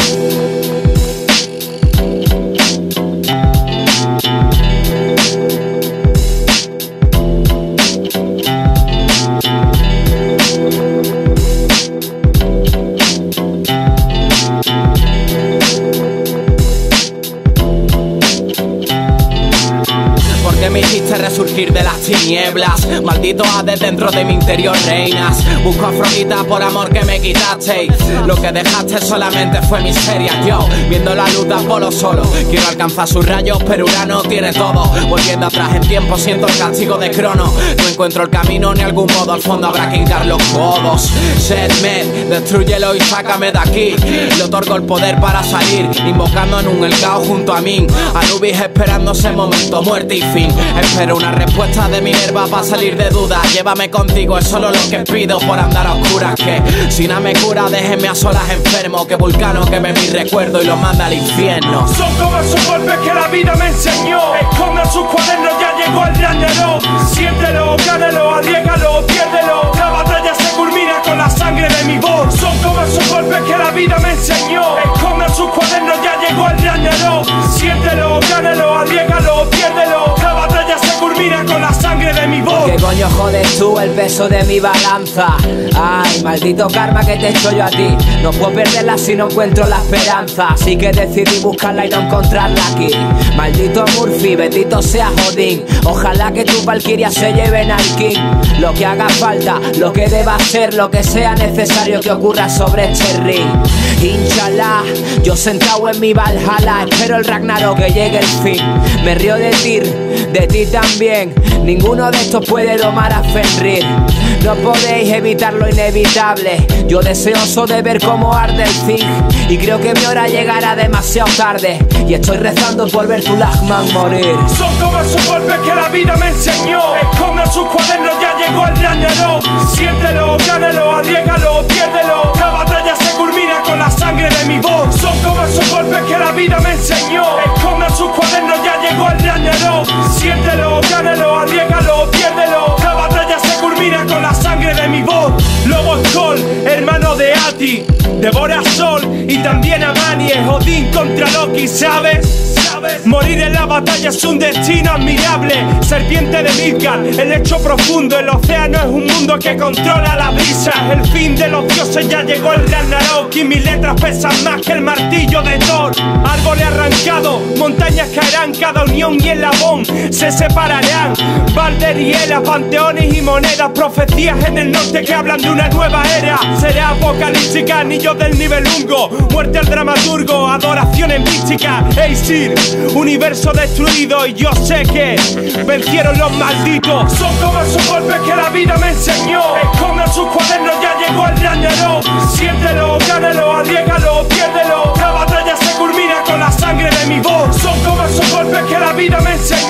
Me hiciste resurgir de las tinieblas, maldito Hades dentro de mi interior reinas. Busco a Afrodita por amor que me quitaste, lo que dejaste solamente fue miseria. Yo, viendo la luz de Apolo solo, quiero alcanzar sus rayos, pero Urano tiene todo. Volviendo atrás en tiempo siento el castigo de Crono. No encuentro el camino ni algún modo, al fondo habrá que hincar los codos. Sedmed, destrúyelo y sácame de aquí. Le otorgo el poder para salir, invocando en un el caos junto a mí. Anubis esperando ese momento, muerte y fin. Espero una respuesta de Minerva para salir de dudas. Llévame contigo, es solo lo que pido por andar a oscuras. Que si nada me cura, déjenme a solas enfermo. Que Vulcano queme mi recuerdo y lo manda al infierno. Son como esos golpes que la vida me enseñó. Esconde sus cuadernos, ya llegó el Ragnarök. Siéntelo, gánalo, arriégalo, piérdelo. La batalla se culmina con la sangre de mi voz. Son como esos golpes que la vida me enseñó. Esconde sus cuadernos, ya llegó el Ragnarök. Siéntelo, gánalo, arriégalo, piérdelo. La batalla se culmina con la sangre de mi voz. ¿Qué coño jodes tú el peso de mi balanza? Ay, maldito karma que te echo yo a ti. No puedo perderla si no encuentro la esperanza. Así que decidí buscarla y no encontrarla aquí. Maldito Murphy, bendito sea Odín. Ojalá que tus valquirias se lleven al king. Lo que haga falta, lo que deba ser, lo que sea necesario que ocurra sobre este ring. Inshallah, yo sentado en mi Valhalla, espero el Ragnarök que llegue el fin. Me río de ti también. Ninguno de estos puede domar a Fenrir. No podéis evitar lo inevitable. Yo deseoso de ver cómo arde el zinc. Y creo que mi hora llegará demasiado tarde. Y estoy rezando por ver tu Lachman morir. Son como esos golpes que la vida me enseñó. Esconde sus cuadernos, ya llegó el Ragnarök. Siéntelo, gánalo, arriégalo, piérdelo. La batalla se culmina con la sangre de mi voz. Son como esos golpes que la vida me enseñó. Esconde sus cuadernos, ya llegó el Ragnarök. Siéntelo, gánalo, arriégalo, piérdelo. La batalla se culmina con la sangre de mi voz. Lobo Skoll, hermano de Ati, devora a Sol y también a Mani. Es Odín contra Loki, ¿sabes? Morir en la batalla es un destino admirable. Serpiente de Midgard, el lecho profundo. El océano es un mundo que controla la brisa. El fin de los dioses, ya llegó el Ragnarök. Y mis letras pesan más que el martillo de Thor. Árboles arrancados, montañas caerán. Cada unión y eslabón se separarán. Valderielas, panteones y monedas. Profecías en el norte que hablan de una nueva era. Será apocalíptica, anillos del nivel hungo. Muerte al dramaturgo, adoración en mística. Aesir, universo destruido. Y yo sé que vencieron los malditos. Son como esos golpes que la vida me enseñó. Esconde sus cuadernos, ya llegó el Ragnarök. Siéntelo, gánalo, arriégalo, piérdelo. La batalla se culmina con la sangre de mi voz. Son como esos golpes que la vida me enseñó.